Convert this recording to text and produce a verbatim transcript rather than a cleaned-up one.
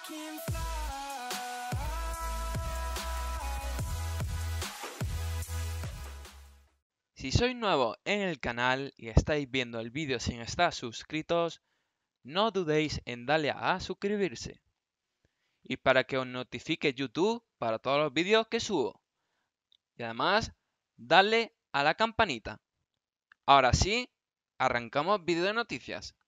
can fly. Si sois nuevos en el canal y estáis viendo el vídeo sin estar suscritos, no dudéis en darle a suscribirse. Y para que os notifique YouTube para todos los vídeos que subo. Y además, darle a la campanita. Ahora sí, arrancamos vídeo de noticias.